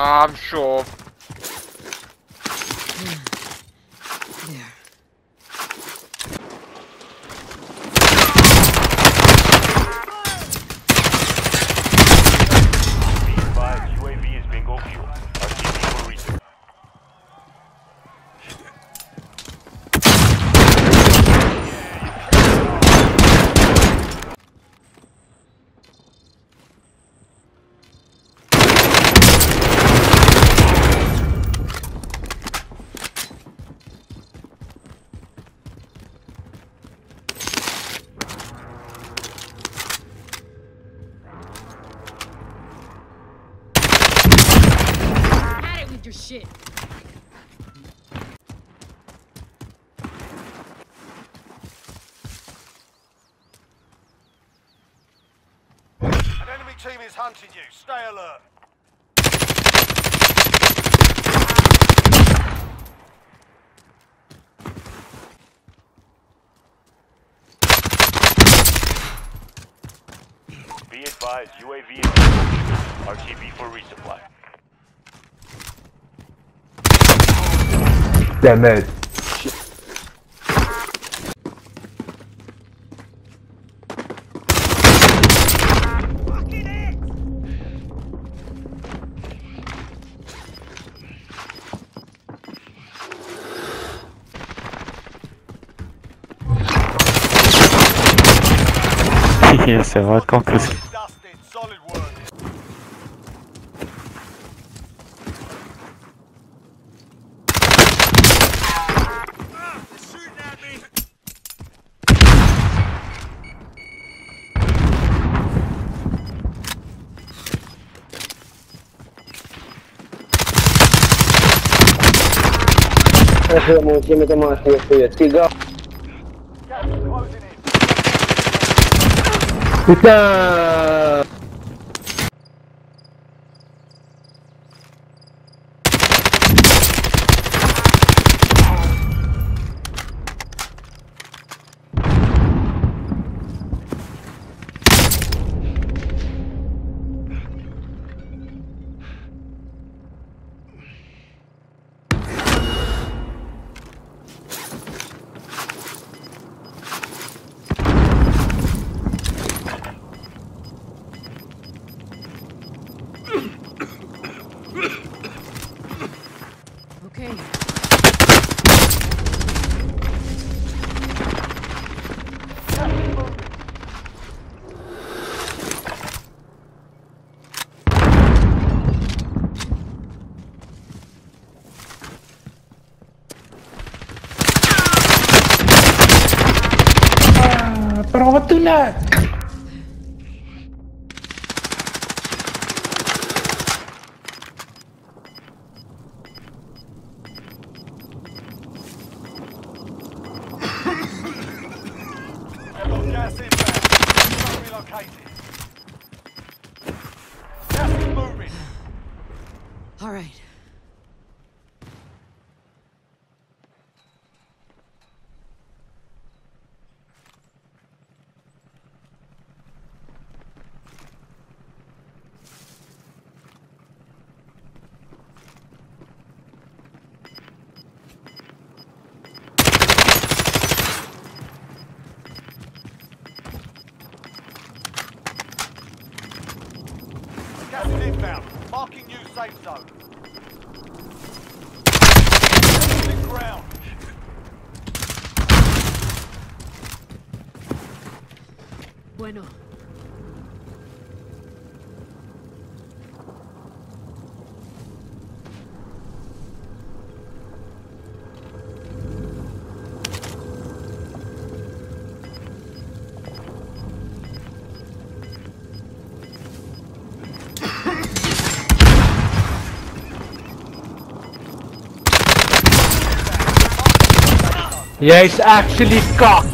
I'm sure. There. UAV is bingo fuel. RTB for research. Your shit. An enemy team is hunting you. Stay alert. Be advised, UAV is RTB for resupply. Damn it. C'est vrai quand que c'est. Putain. Okay. Pero what the neck? Gas inbound. Relocated. Gas is moving. All right. Gas is inbound. Marking new safe zone. Losing ground. Bueno. Yeah, it's actually cocked.